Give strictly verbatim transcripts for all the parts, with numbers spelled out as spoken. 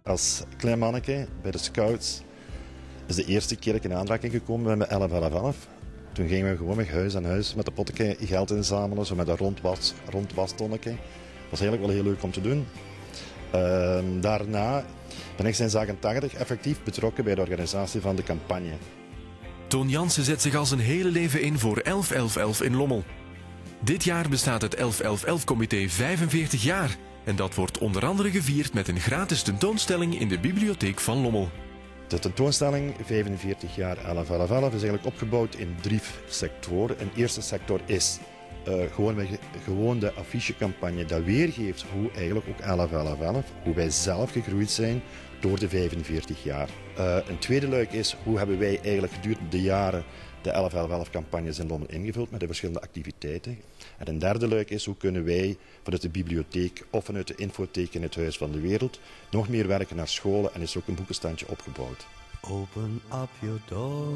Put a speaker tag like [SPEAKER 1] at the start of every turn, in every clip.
[SPEAKER 1] Als klein manneke bij de scouts is de eerste keer dat ik in aanraking gekomen met elf elf elf. Toen gingen we gewoon met huis aan huis met de potteke geld inzamelen, zo met een rondwas, rondwastonneke. Dat was eigenlijk wel heel leuk om te doen. Uh, daarna ben ik sinds achtentachtig effectief betrokken bij de organisatie van de campagne.
[SPEAKER 2] Toon Jansen zet zich al zijn hele leven in voor elf elf elf in Lommel. Dit jaar bestaat het elf elf elf-comité vijfenveertig jaar. En dat wordt onder andere gevierd met een gratis tentoonstelling in de bibliotheek van Lommel.
[SPEAKER 1] De tentoonstelling vijfenveertig jaar elf elf elf is eigenlijk opgebouwd in drie sectoren. Een eerste sector is uh, gewoon, gewoon de affichecampagne dat weergeeft hoe eigenlijk ook elf elf elf, hoe wij zelf gegroeid zijn door de vijfenveertig jaar. Uh, een tweede luik is hoe hebben wij eigenlijk gedurende de jaren de elf elf elf-campagnes in Lommel ingevuld met de verschillende activiteiten. En een derde luik is hoe kunnen wij vanuit de bibliotheek of vanuit de infotheek in het Huis van de Wereld nog meer werken naar scholen en is ook een boekenstandje opgebouwd.
[SPEAKER 3] Open up your door.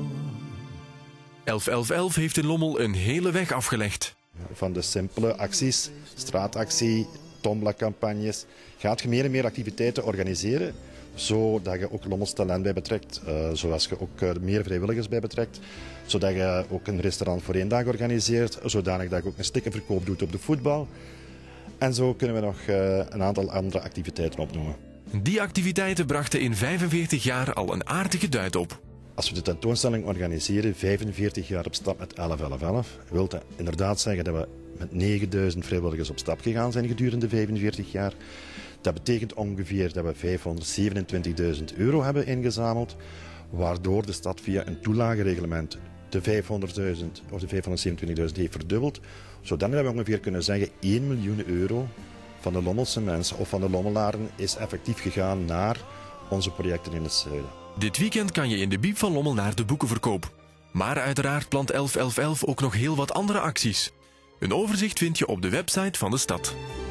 [SPEAKER 2] elf elf elf heeft in Lommel een hele weg afgelegd.
[SPEAKER 1] Van de simpele acties, straatactie, tombola-campagnes, gaat je meer en meer activiteiten organiseren, zodat je ook Lommels talent bij betrekt, uh, zoals je ook uh, meer vrijwilligers bij betrekt, zodat je ook een restaurant voor één dag organiseert, zodanig dat je ook een stickerverkoop doet op de voetbal. En zo kunnen we nog uh, een aantal andere activiteiten opnoemen.
[SPEAKER 2] Die activiteiten brachten in vijfenveertig jaar al een aardige duit op.
[SPEAKER 1] Als we de tentoonstelling organiseren, vijfenveertig jaar op stap met elf elf elf, wil dat inderdaad zeggen dat we met negenduizend vrijwilligers op stap gegaan zijn gedurende vijfenveertig jaar. Dat betekent ongeveer dat we vijfhonderdzevenentwintigduizend euro hebben ingezameld, waardoor de stad via een toelagereglement de vijfhonderdduizend of de vijfhonderdzevenentwintigduizend heeft verdubbeld, zodat we ongeveer kunnen zeggen één miljoen euro van de Lommelse mensen of van de Lommelaren is effectief gegaan naar onze projecten in het zuiden.
[SPEAKER 2] Dit weekend kan je in de Biep van Lommel naar de boekenverkoop. Maar uiteraard plant elf elf elf ook nog heel wat andere acties. Een overzicht vind je op de website van de stad.